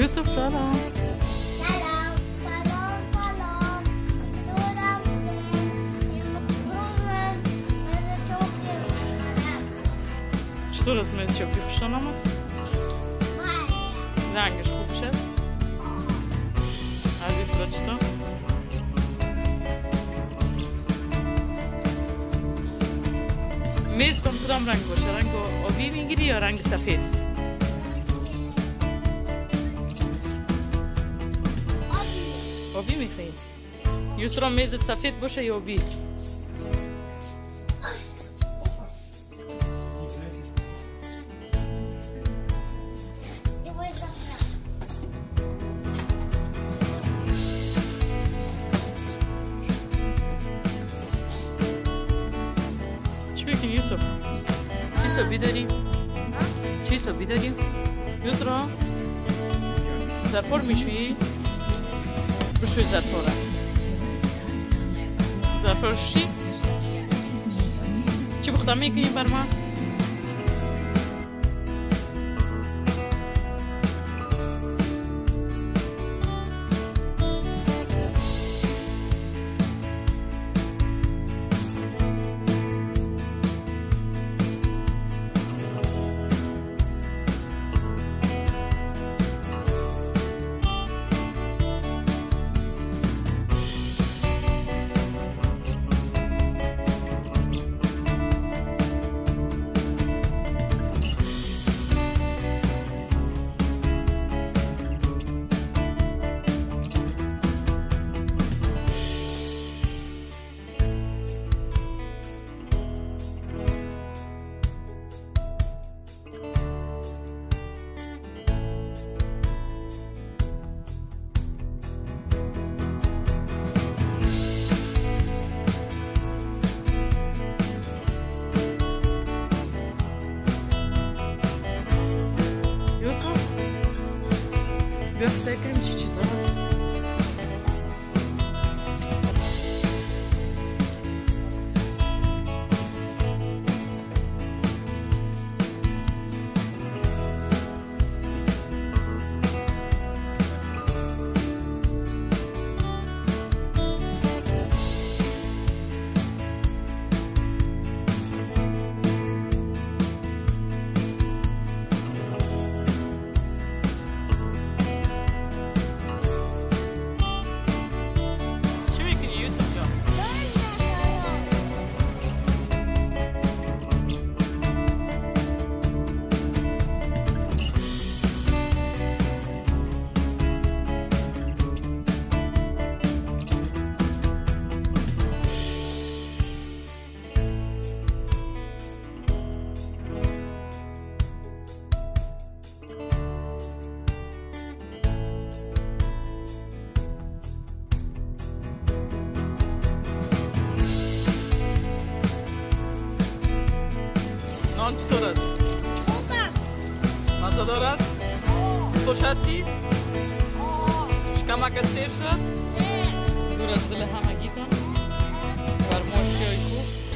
یوسف سلام. چطور از میز شبی خوشتان آمد؟ رنگش خوب شد؟ عزیز را چطور؟ میزتون کدام رنگ باشه؟ رنگ آبی میگیری یا رنگ سفید؟ آبی میخوایی؟ یسرا میزت سفید باشه یا آبی؟ یوسف چی صبی داری؟ چی صبی داری؟ یسرا زرپار میشویی؟ بشوی زرپاره زرپار شی؟ چی بختم میکنی بر من؟ بیا سعی کنیم چی چیزا هست. نان چطور است؟ مزه دارد؟ خوش هستی؟ شکمک سیر شد؟ دور از دل همگیتان؟ فرمایش های خوب